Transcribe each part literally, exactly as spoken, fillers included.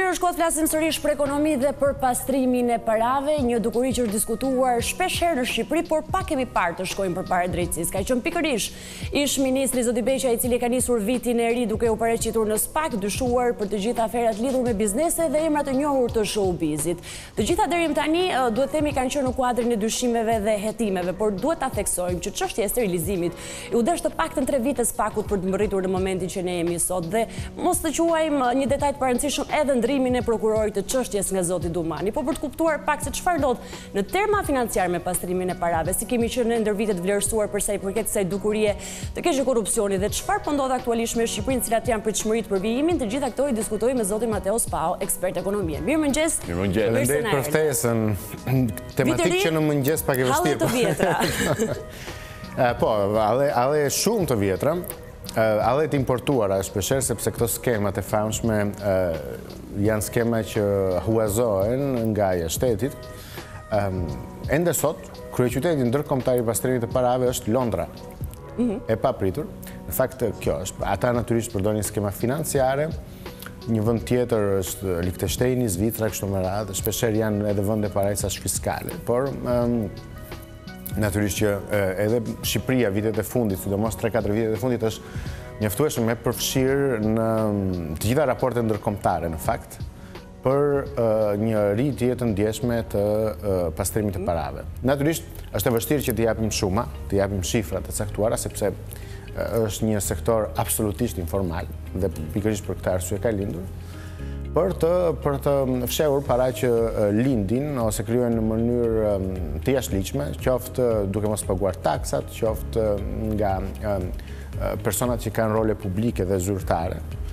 Mirë, shkot flasim sërish për ekonomi dhe për pastrimin e parave, një dukuri që është diskutuar shpesh herë në Shqipëri, por pak kemi parë të shkojmë përpara drejtësisë. Ka qenë pikërisht ish ministri Zoti Beqa, i cili ka nisur vitin e ri duke u paraqitur në SPAK, dyshuar për të gjitha aferat lidhur me biznese dhe emrat e njohur të showbizit. Të gjitha deri më tani duhet themi kanë qenë në kuadrin e dyshimeve dhe hetimeve, por duhet ta theksojmë që çështja e sterilizimit u desh të paktën tre vite SPAK-ut për të mbërritur në momentin që ne jemi sot, dhe mos të quajmë një detaj të parëndësishëm edhe ndrimin e prokurorit të çështjes nga zoti Dumani, po për të kuptuar pak se çfarë ndodh në terma financiar me pastrimin e parave, si kemi qenë ndër vitet vlerësuar për sa i përket kësaj dukurie të keqe korrupsioni dhe çfarë po ndodh aktualisht me Shqipërinë, cilat janë pritshmëritë për vijimin, të gjitha këto i diskutoj me zotin Mateo Spao, ekspert ekonomie. Mirëmëngjes. Mirëmëngjes. Faleminderit për ftesën. Tematikë që në mëngjes pak e vështirë. Halle të vjetra. Po, alle shumë të vjetra. Alle të importuara shpesher, sepse këto skemat e famshme janë skema që huazohen nga e shtetit. Ende sot, kryeqyteti ndërkombëtar i pastrimit të parave është Londra. E papritur. Në fakt, kjo është. Ata natyrisht përdorin skema financiare. Një vend tjetër është Liechtensteini, Zvicra, kështu me radhë. Shpesher janë edhe vende parajsash fiskale. Por natyrisht që edhe Shqipëria vitet e fundit, sidomos tre katër vitet e fundit, është mjaftueshëm me përfshirë në të gjitha raportet ndërkombëtare, në fakt, për një rritje të ndjeshme të pastrimit të parave. Natyrisht, është e vështirë që të japim shuma, të japim shifrat të caktuara, sepse është një sektor absolutisht informal, dhe pikërisht për këtë arsye ka lindur, për të, për të fshehur para që lindin ose kryen në mënyrë të jashtëligjshme, qoftë duke mos paguar taksat, qoftë nga personat që kanë role publike dhe zyrtare,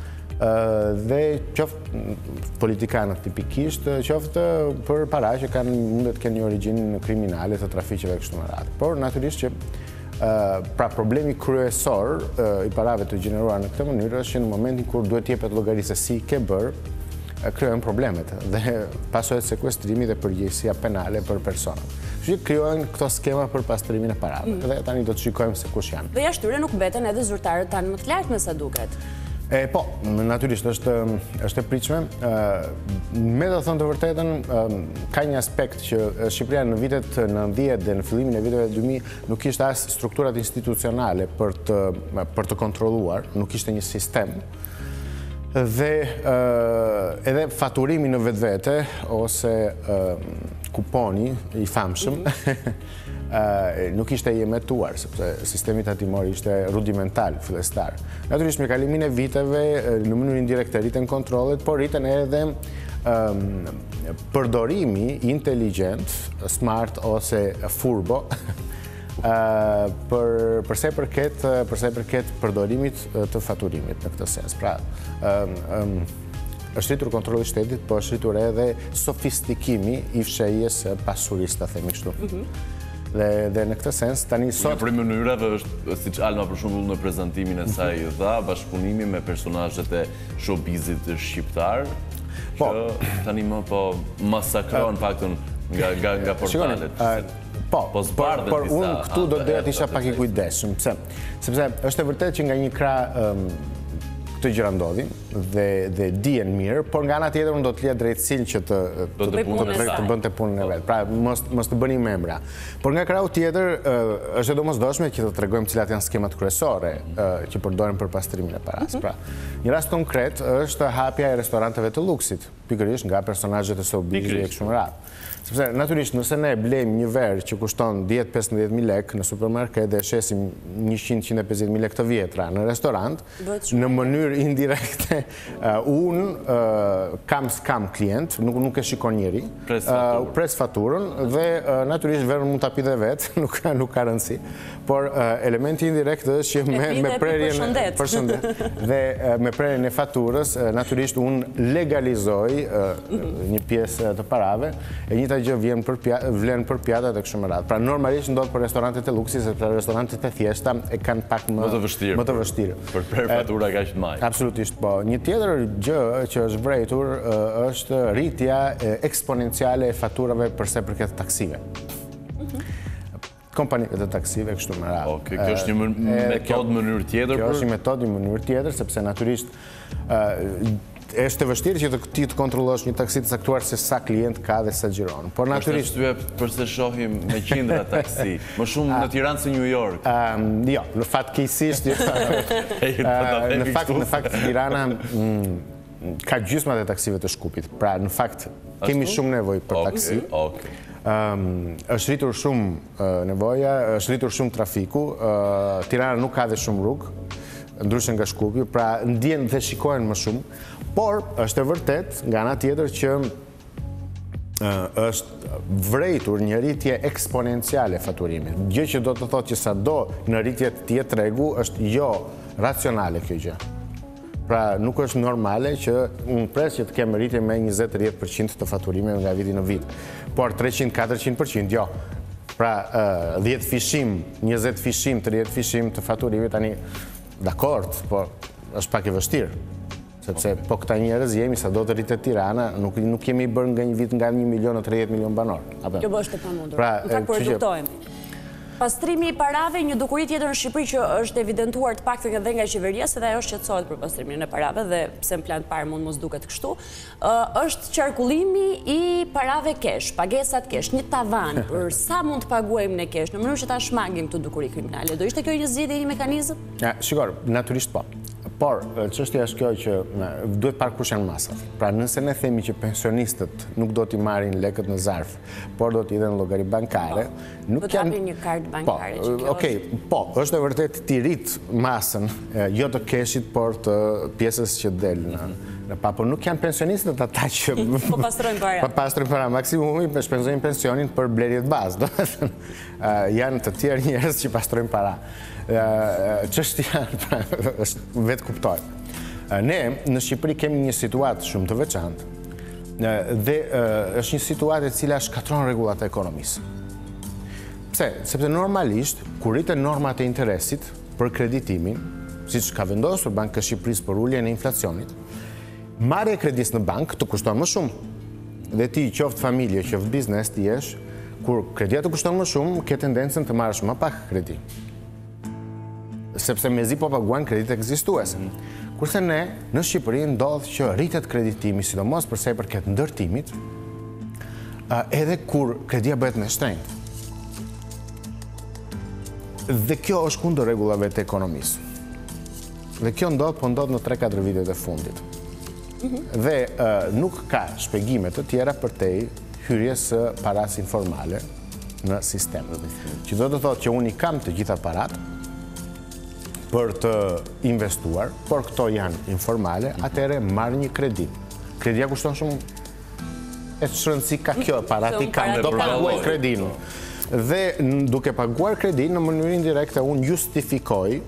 dhe qoftë politikanët tipikisht, qoftë për para që kanë mundet të kenë një origjinë kriminale të trafiqeve kështu me radhë. Por natyrisht që pra problemi kryesor i parave të gjeneruar në këtë mënyrë është që në momentin kur duhet jepet llogari se si ke bërë, krijohen problemet dhe pasohet sekuestrimi dhe përgjegjësia penale për personat. Kështu që krijohen këto skema për pastrimin e parave. Dhe tani do të shikojmë se kush janë. Dhe jashtyre nuk mbeten edhe zyrtarët tanë më të lartë me sa duket. E, po, natyrisht është, është e pritshme. Me të thënë të vërtetën, ka një aspekt që Shqipëria në vitet nëntëdhjetë dhe në fillimin e viteve dy mijë nuk kishte as strukturat institucionale për të, për të kontrolluar, nuk kishte një sistem. Dhe edhe faturimi në vetvete ose kuponi i famshëm nuk ishte i emetuar, sepse sistemi tatimor ishte rudimental, fillestar. Natyrisht me kalimin e viteve, në mënyrë indirekte rriten kontrollet, por rriten edhe përdorimi inteligjent, smart ose furbo, përse përket përse përket përdorimit të faturimit në këtë sens. Pra, është rritur kontrolli i shtetit, po është rritur edhe sofistikimi i fshehjes pasurisë, ta themi kështu. Dhe në këtë sens, tani sot... Një prej mënyrave është, siç Alma për shembull në prezantimin e saj dha, bashkëpunimi me personazhet e showbizit shqiptar, që tani më po masakron paktën nga portalet. Po, por unë këtu do të të isha pak i kujdesshëm, sepse është e vërtetë që nga një krah këtë gjëra ndodhin dhe dihen mirë, por nga ana tjetër unë do të lija drejtësinë që të bënte punën e vet. Pra, mos të bëni me emra. Por nga krahu tjetër është e domosdoshme që të tregojmë cilat janë skemat kryesore që përdoren për pastrimin e parave. Pra, një rast konkret është hapja e restoranteve të luksit, pikërisht nga personazhet e showbizit e kështu me radhë. Sepse natyrisht nëse ne blejmë një verë që kushton dhjetë pesëmbëdhjetë mijë lekë në supermarket dhe shesim njëqind deri në pesëdhjetë mijë lekë të vjetra në restorant, në mënyrë indirekte unë kam skam klient, nuk e shikon njeri, pres faturën dhe natyrisht verën mund ta pi dhe vetë, nuk ka rëndësi. Por elementi indirekt është që me prerjen përshëndet dhe me prerjen e faturës natyrisht unë legalizoj një pjesë të parave, e njëjta gjë vlen për pjatat e kështu me radhë. Pra normalisht ndodh për restorantet e luksit, sepse restorantet e thjeshta e kanë pak më të vështirë. Për prerë fatura kaq të madhe. Absolutisht po. Një tjetër gjë që është vërejtur është rritja eksponenciale e faturave përse përket taksive. Kompanive të taksive kështu me radhë. Kjo është një metodë mënyrë tjetër? Kjo është një metodë një mënyrë tjetër, sepse natyrisht është e vështirë që ti të kontrollosh një taksi të caktuar se sa klient ka dhe sa xhiron. Por natyrisht është arsye përse shohim me qindra taksi, më shumë në Tiranë se New York. Jo, në fatkeqësisht në fakt në fakt Tirana ka gjysmat e taksive të Shkupit. Pra në fakt kemi shumë nevojë për taksi. Është rritur shumë nevoja, është rritur shumë trafiku. Tirana nuk ka dhe shumë rrugë, ndryshe nga Shkupi, pra ndjen dhe shikohen më shumë, por është e vërtet nga ana tjetër që është vrejtur një rritje eksponenciale faturimit. Gjë që do të thotë që sado në rritje të tjetë tregu është jo racionale kjo gjë. Pra nuk është normale që unë pres që të kemë rritje me njëzet deri njëzet përqind të faturimit nga viti në vit. Por treqind katërqind përqind, jo. Pra dhjetë fishim, njëzet fishim, tridhjetë fishim të faturimit tani dakord, por është pak e vështirë. Sepse po këta njerëz jemi sa do të rritet Tirana, nuk kemi bërë nga një vit nga një milion në tridhjetë milion banor. Kjo është e pamundur. Në fakt po e kuptojmë. Pastrimi i parave, një dukuri tjetër në Shqipëri që është evidentuar të paktën edhe nga qeveria, se dhe ajo shqetësohet për pastrimin e parave dhe pse në plan të parë mund mos duket kështu, është qarkullimi i parave kesh, pagesat kesh, një tavan për sa mund të paguajmë në kesh, në mënyrë që ta shmangim këtë dukuri kriminale. Do ishte kjo një zgjidhje, një mekanizëm? Shikoj, natyrisht po. Por, çështja është kjo që duhet parë kush janë masat. Pra nëse ne themi që pensionistët nuk do t'i marrin lekët në zarf, por do t'i idhen në llogari bankare, nuk janë... Do t'apin një kartë bankare që kjo Okej, po, është e vërtet t'i rrit masën, jo të keshit, por të pjesës që del në pa, por nuk janë pensionistët ata që... Po pastrojnë para. Po pastrojnë para, maksimumi shpenzojnë pensionin për blerjet bazë. Janë të tjerë njerëz që pastrojnë para. Çështja është vetë kuptoj. Ne në Shqipëri kemi një situatë shumë të veçantë dhe është një situatë e cila shkatron rregullat e ekonomisë. Pse? Sepse normalisht kur rriten normat e interesit për kreditimin, siç ka vendosur Banka e Shqipërisë për uljen e inflacionit, marrja e kredis në bank të kushton më shumë. Dhe ti qoftë familje, qoftë biznes, ti jesh, kur kredia të kushton më shumë, ke tendencën të marrësh më pak kredi. Sepse mezi po paguajnë kredit ekzistuese. Kurse ne, në Shqipëri, ndodh që rritet kreditimi, sidomos përsa i përket ndërtimit, edhe kur kredia bëhet me shtrenjtë. Dhe kjo është kundër rregullave të ekonomisë. Dhe kjo ndodh, po ndodh në tre katër vitet e fundit. Dhe nuk ka shpjegime të tjera për te hyrjes së paras informale në sistem. Që do të thotë që unë i kam të gjitha parat për të investuar, por këto janë informale, atëherë marr një kredi. Kredia kushton shumë e çrëndësi ka kjo, parat i kam, do paguaj kredin. Dhe duke paguar kredin, në mënyrë indirekte unë justifikoj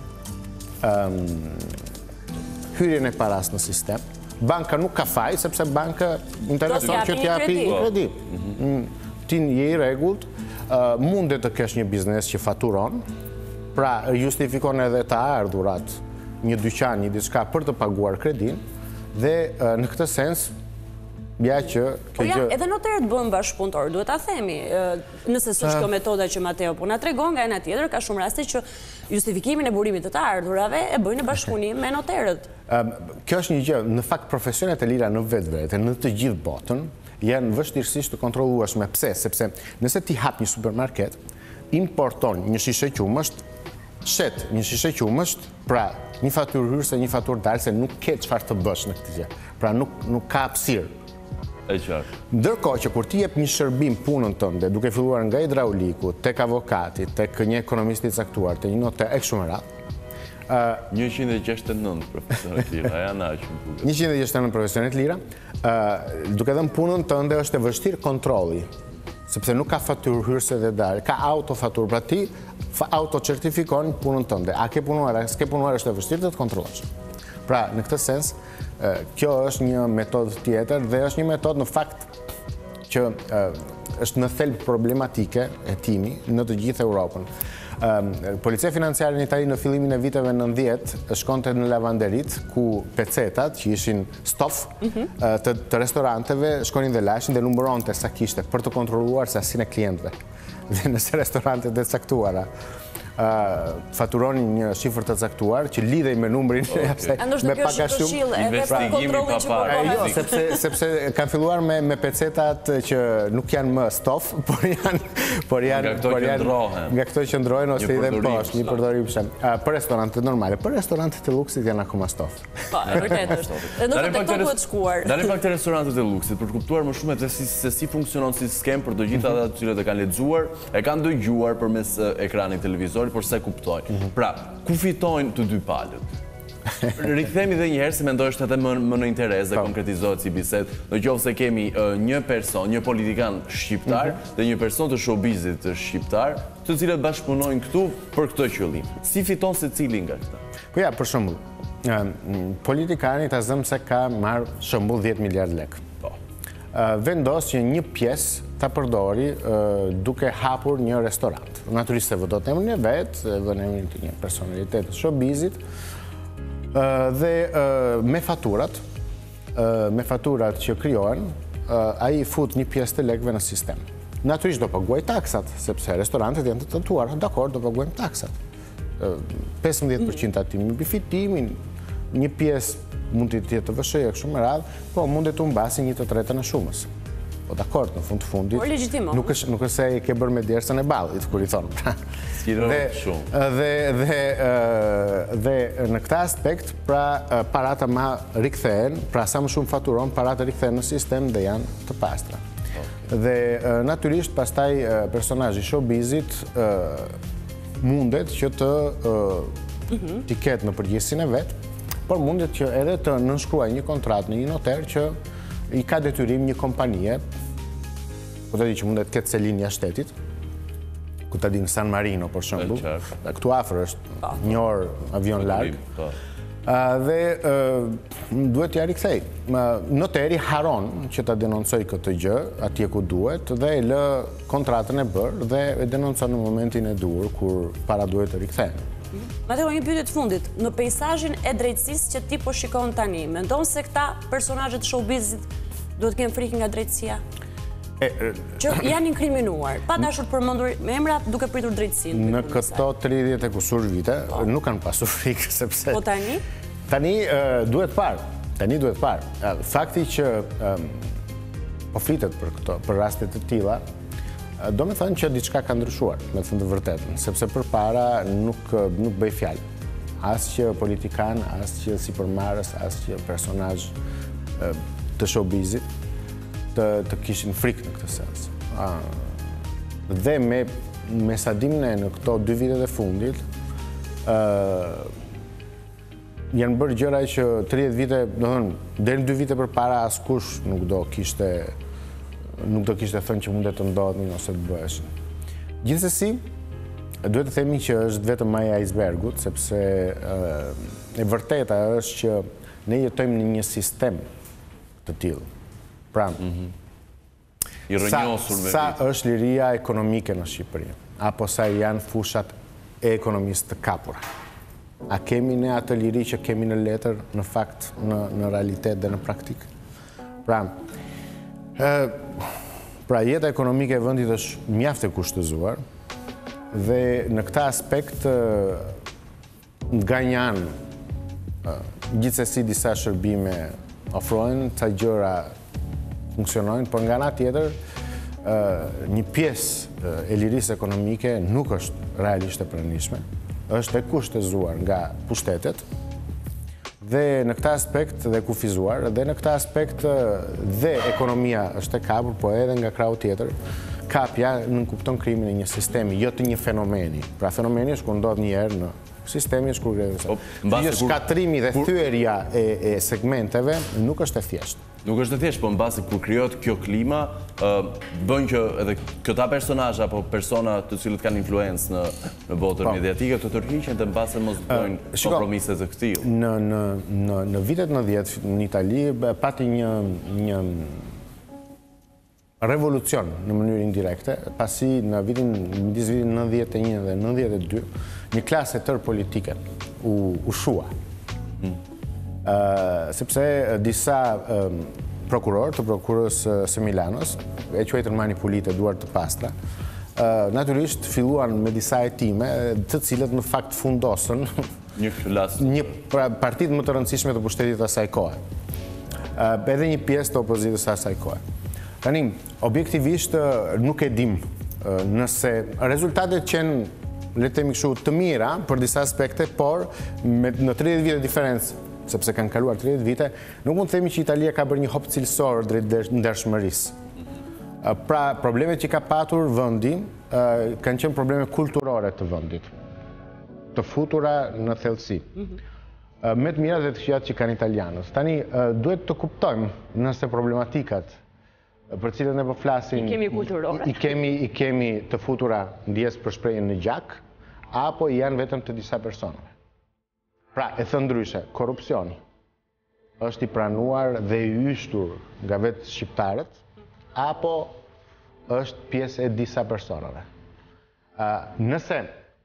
hyrjen e paras në sistem. Banka nuk ka faj, sepse banka intereson që t'ja japi një kredi. Ti je i rregullt, mundet të kesh një biznes që faturon, pra justifikon edhe të ardhurat një dyqan, një diçka për të paguar kredin, dhe në këtë sens, ja që... Po ja, edhe noterët bën bashkëpunëtor, duhet ta themi, nëse s'është kjo metoda që Mateo po na tregon, nga ana tjetër ka shumë raste që justifikimin e burimit të të ardhurave e bëjnë në bashkëpunim me noterët. Kjo është një gjë, në fakt profesionet e lira në vetvete, në të gjithë botën, janë vështirësisht të kontrollueshme. Pse? Sepse nëse ti hap një supermarket, importon një shishe qumësht, shet një shishe qumësht, pra një fatyrë hyrëse, një fatyrë dalëse, nuk ke çfarë të bësh në këtë gjë. Pra nuk nuk ka hapësirë. E qartë. Ndërkohë që kur ti jep një shërbim punën tënde, duke filluar nga hidrauliku, tek avokati, tek një ekonomist i caktuar, te një notar e kështu me radhë. njëqind e gjashtëdhjetë e nëntë profesionet lira, janë aq më duket. njëqind e gjashtëdhjetë e nëntë profesionet lira, duke dhënë punën tënde është e vështirë kontrolli, sepse nuk ka fatyrë hyrëse dhe dalë, ka autofaturë, pra ti autocertifikon punën tënde. A ke punuar, a s'ke punuar, është e vështirë të të kontrollosh. Pra, në këtë sens, kjo është një metodë tjetër dhe është një metodë në fakt që është në thelb problematike e timi në të gjithë Europën. Policia financiare në Itali në fillimin e viteve nëntëdhjetë shkonte në lavanderit ku pecetat që ishin stof të restoranteve shkonin dhe lashin dhe numëronte sa kishte për të kontrolluar sasinë e klientëve. Dhe nëse restorantet e caktuara faturoni një shifër të caktuar që lidhej me numrin me pak a shumë. Jo, sepse kanë filluar me pecetat që nuk janë më stof, por janë nga këto që ndrohen ose i dhe poshtë, një përdorim shem. Për restorantet normale, për restorantet e luksit janë akoma stof. Po, e vërtet është. Dhe nuk të këto duhet shkuar. Dalim pak të restorantet e luksit, për kuptuar më shumë se si funksionon si skem për do gjitha ata të cilët e kanë lexuar, e kanë dëgjuar përmes ekranit televizorit, por se kuptojnë. Pra, ku fitojnë të dy palët? Rikthemi dhe njëherë, si mendoj është edhe më në interes dhe konkretizohet si bisedë, në qoftë se kemi një person, një politikan shqiptar dhe një person të showbizit shqiptar, të cilët bashkëpunojnë këtu për këtë qëllim. Si fiton secili nga këta? Po ja, për shembull, politikani ta zëm se ka marrë shembull dhjetë miliard lekë. Vendos që një pjesë ta përdori duke hapur një restorant. Natyrisht se vëdot emrin e vetë, vën emrin të një personalitet të showbizit, dhe me faturat, me faturat që krijohen, ai fut një pjesë të lekëve në sistem. Natyrisht do paguaj taksat, sepse restorantet janë të tentuar, dakor, do paguajmë taksat. pesëmbëdhjetë përqind aty mbi fitimin, një pjesë mund të jetë të vëshëja kështu me radhë, po mund të mbasi një të tretën e shumës. Po dakord, në fund të fundit. Por legjitimo. Nuk është nuk është se i ke bërë me djersën e ballit, kur i thonë. Dhe dhe dhe dhe në këtë aspekt, pra parata më rikthehen, pra sa më shumë faturon, parata rikthehen në sistem dhe janë të pastra. Dhe natyrisht pastaj personazhi showbizit mundet që të të ketë në përgjegjësinë e vet, por mundet që edhe të nënshkruaj një kontratë në një noter që i ka detyrim një kompanie, po të di që mundet ketë selin jashtë shtetit, ku të di në San Marino, për shembull, këtu afër është një orë avion larg, dhe duhet ja rikthej. Noteri haron që ta denoncoj këtë gjë atje ku duhet dhe e lë kontratën e bërë dhe e denoncon në momentin e dur kur para duhet të rikthehen. Mateo, një pyetje të fundit, në peizazhin e drejtësisë që ti po shikon tani, mendon se këta personazhet showbizit duhet të kenë frikë nga drejtësia? Që janë inkriminuar, pa dashur përmendur me emra duke pritur drejtësinë. Në këto tridhjetë e kusur vite nuk kanë pasur frikë sepse Po tani? Tani duhet parë, tani duhet parë. Fakti që po flitet për këto, për raste të tilla, do me thënë që diçka ka ndryshuar, me të thënë të vërtetën, sepse përpara nuk nuk bëj fjalë. As që politikan, as që sipërmarrës, as që personazh të showbizit të të kishin frikë në këtë sens. Dhe me me sa dim ne në këto dy vitet e fundit, janë bërë gjëra që tridhjetë vite, do thënë, deri në dy vite përpara askush nuk do kishte nuk do kishte thënë që mundet të ndodhin ose të bëheshin. Gjithsesi, duhet të themi që është vetëm maja e icebergut, sepse e vërteta është që ne jetojmë në një sistem të tillë. Pra, i rrënjosur me sa është liria ekonomike në Shqipëri, apo sa janë fushat e ekonomisë të kapura. A kemi ne atë liri që kemi në letër, në fakt, në, në realitet dhe në praktik? Pra, Pra jeta ekonomike e vendit është mjaft e kushtëzuar dhe në këtë aspekt nga një anë gjithsesi disa shërbime ofrojnë, ca gjëra funksionojnë, por nga ana tjetër një pjesë e lirisë ekonomike nuk është realisht e pranishme, është e kushtëzuar nga pushtetet. Dhe në këtë aspekt dhe kufizuar, dhe në këtë aspekt dhe ekonomia është e kapur, po edhe nga krau tjetër, kapja nënkupton krimin e një sistemi, jo të një fenomeni. Pra fenomeni është kur ndodh një herë në sistemi është kur greve. Një shkatrimi dhe thyerja e segmenteve nuk është e thjeshtë. Nuk është e thjeshtë, po në basi kur krijohet kjo klima, bën që edhe këta personazhe apo persona të cilët kanë influencë në në botën mediatike të tërhiqen dhe në base mos bëjnë kompromise të këtij. Në në në në vitet nëntëdhjetë në Itali pati një një revolucion në mënyrë indirekte, pasi në vitin midis vitit nëntëdhjetë e një dhe nëntëdhjetë e dy, një klasë e tërë politike u u shua. Uh, sepse disa uh, prokuror të prokurës uh, së Milanos, e quajtën manipulite duar të pastra, natyrisht filluan me disa hetime, të cilët në fakt fundosën Një flas. një partitë më të rëndësishme të pushtetit asaj kohe. Edhe një pjesë të opozitës asaj kohe. Tani, objektivisht nuk e dim nëse rezultatet qenë, le të themi kështu, të mira për disa aspekte, por me, në tridhjetë vite diferencë, sepse kanë kaluar tridhjetë vite, nuk mund të themi që Italia ka bërë një hop cilësor drejt ndershmërisë. Pra, problemet që ka patur vendi kanë qenë probleme kulturore të vendit, të futura në thellësi. Me të mirat dhe të këqijat që kanë italianët. Tani, duhet të kuptojmë nëse problematikat për cilët ne po flasim I kemi kulturore. I kemi, i kemi të futura ndjes për shprehjen në gjak, apo janë vetëm të disa personave. Pra, e thënë ndryshe, korrupsioni është i pranuar dhe i yshtur nga vetë shqiptarët, apo është pjesë e disa personave. Nëse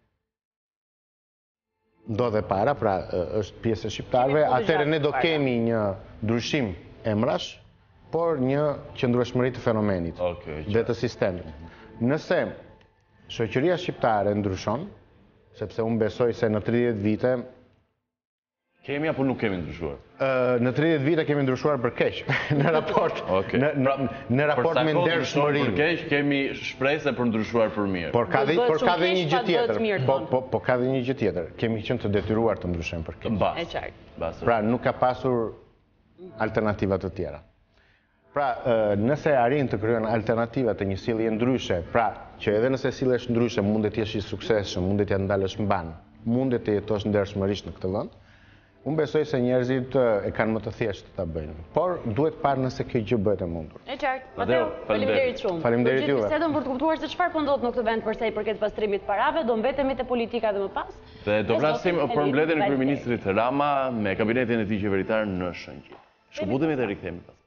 ndodhe para, pra është pjesë e shqiptarëve, atëherë ne do kemi një ndryshim emrash, por një qëndrueshmëri të fenomenit dhe të sistemit. Nëse shoqëria shqiptare ndryshon, sepse unë besoj se në tridhjetë vite Kemi apo nuk kemi ndryshuar? Në tridhjetë vite kemi ndryshuar për keq, në raport në raport me ndershmërinë. Për keq kemi shpresë për ndryshuar për mirë. Por ka dhe por ka dhe një gjë tjetër. Po po po ka dhe një gjë tjetër. Kemi qenë të detyruar të ndryshojmë për keq. E qartë. Pra nuk ka pasur alternativa të tjera. Pra, nëse arrin të krijon alternativa të një sjellje ndryshe, pra që edhe nëse sillesh ndryshe mundet të jesh i suksesshëm, mundet të ndalësh mban, mundet të jetosh ndershmërisht në këtë vend. Unë besoj se njerëzit e kanë më të thjeshtë ta bëjnë, por duhet parë nëse kjo gjë bëhet e mundur. E qartë. Mateo, faleminderit shumë. Faleminderit juve. Për bisedën për të kuptuar se çfarë po ndodh në këtë vend për sa i përket pastrimit parave, do mbetemi te politika dhe më pas. Dhe do flasim për mbledhjen e kryeministrit Rama me kabinetin e tij qeveritar në Shëngjit. Shkëputemi dhe rikthehemi pas.